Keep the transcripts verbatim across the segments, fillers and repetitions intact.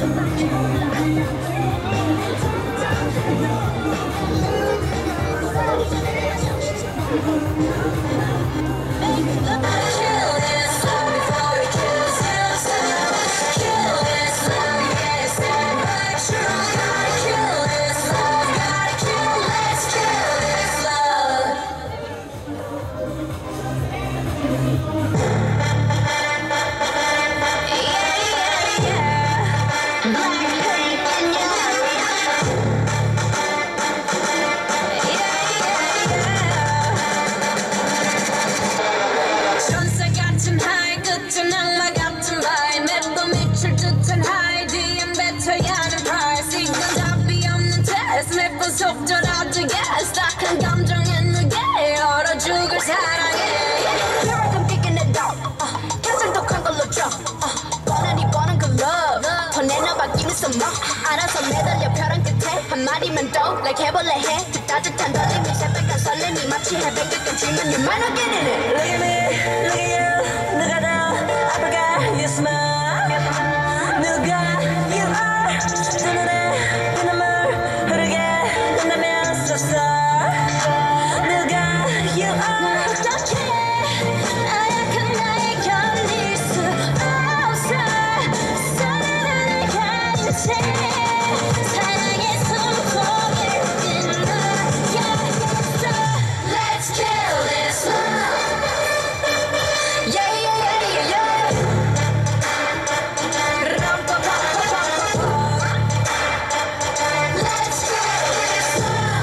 속절하지 딱한 감정에 누게 얼어 죽을 사랑해 Here I come kicking it up uh, 계속 독한 걸로 drop uh, 뻔하니 뻔한 그 love 더 내놔봐 give me some more 알아서 매달려 벼랑 끝에 한마디만 더 like 해볼래 해 그 따뜻한 떨림이 새빨간 설렘이 마치 해변가까지 dreaming you might not get in it Look at me, look at you 누가 더 아플까 you smile 누가 you are 두 눈에 그 눈물 흐르게 된다면 so sorry 누가 you are 어떻게 나약한 나에 견딜 수 없어 사랑을 가진 채 사랑의 손톱을 끊어야겠어 Let's kill this love Yeah yeah yeah yeah yeah Let's kill this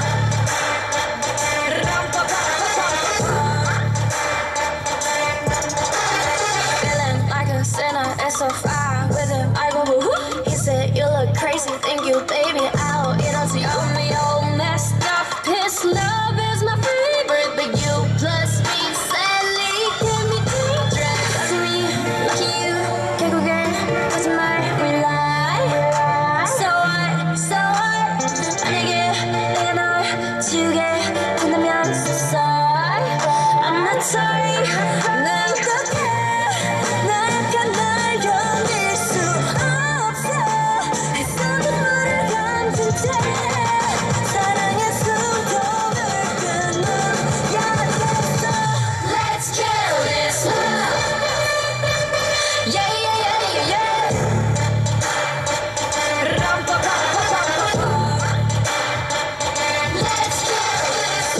Feeling like a sinner and so far with him I go woo. He said you look crazy, thank you baby out. You don't see me all messed up. His love is my favorite, but you plus me sadly can be dangerous to me. Lucky you, 결국엔 거짓말 we lie. So what, so what 만약에 내가 널 지우게 된다면 so sorry I'm not sorry 난 어떡해 나약한 날 견딜 수 없어 애써 눈물을 감춘 채 사랑의 숨통을 끊어야겠어 Let's kill this love Yeah yeah yeah yeah yeah Let's kill this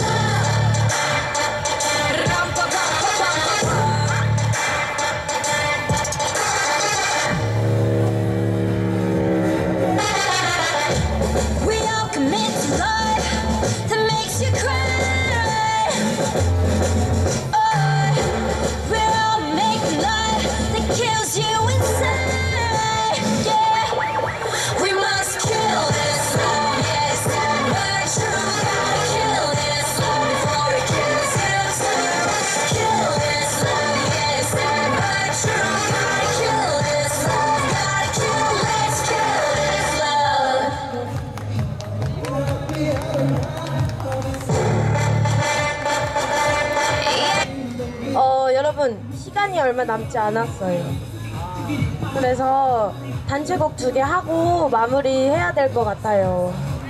We all commit to love that makes you cry. Oh, we all make love that kills you inside. Yeah, we must kill this love. Yeah, it's never true. Gotta kill this love before it kills you. Kill this love. Yeah, it's never true. Gotta kill this love. Gotta kill. Let's kill this love. 어, 여러분, 시간이 얼마 남지 않았어요. 그래서 단체곡 두 개 하고 마무리해야 될 것 같아요.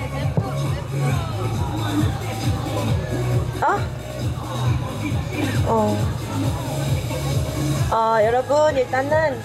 어? 어. 어, 여러분, 일단은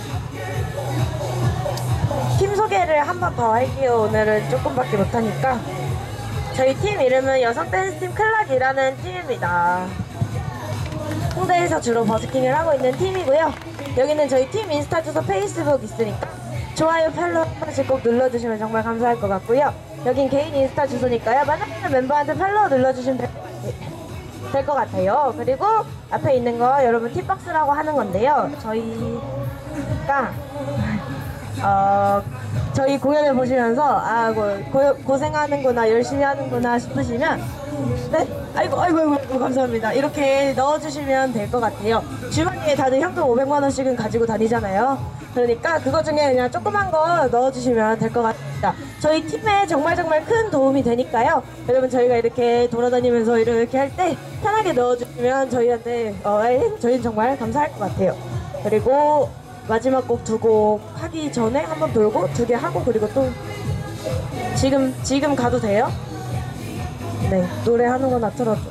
팀 소개를 한 번 더 할게요. 오늘은 조금밖에 못하니까. 저희 팀 이름은 여성 댄스팀 클락이라는 팀입니다. 홍대에서 주로 버스킹을 하고 있는 팀이고요. 여기는 저희 팀 인스타 주소 페이스북 있으니까 좋아요, 팔로우 한 번씩 꼭 눌러주시면 정말 감사할 것 같고요. 여긴 개인 인스타 주소니까요. 만나는 멤버한테 팔로우 눌러주시면 될 것 같아요. 그리고 앞에 있는 거 여러분 팁박스라고 하는 건데요. 저희가 어, 저희 공연을 보시면서 아, 고, 고, 고생하는구나, 열심히 하는구나 싶으시면 네? 아이고 아이고 아이고 감사합니다. 이렇게 넣어주시면 될 것 같아요. 주머니에 다들 현금 오백만 원씩은 가지고 다니잖아요. 그러니까 그거 중에 그냥 조그만 거 넣어주시면 될 것 같습니다. 저희 팀에 정말 정말 큰 도움이 되니까요. 여러분 저희가 이렇게 돌아다니면서 이렇게 할 때 편하게 넣어주시면 저희한테 어, 저희는 정말 감사할 것 같아요. 그리고 마지막 곡 두 곡 하기 전에 한번 돌고 두 개 하고 그리고 또 지금 지금 가도 돼요? 네, 노래하는 거나 틀어줘.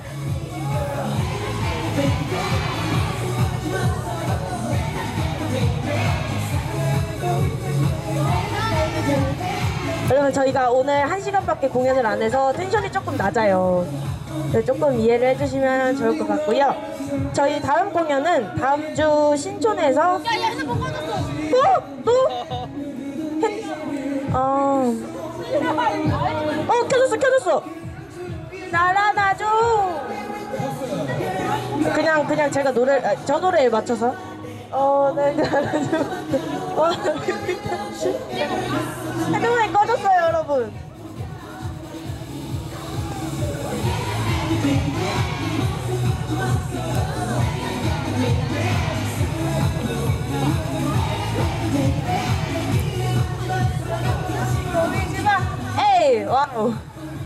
여러분 저희가 오늘 한 시간밖에 공연을 안 해서 텐션이 조금 낮아요. 네, 조금 이해를 해주시면 좋을 것 같고요. 저희 다음 공연은 다음 주 신촌에서 야, 야, 핸드폰 꺼졌어. 어? 또? 핸... 어... 어 켜졌어 켜졌어. 날아나줘. 그냥 그냥 제가 노래 아, 저 노래에 맞춰서 어 내가 어 핸드폰이 꺼졌어요 여러분. 에이 와우.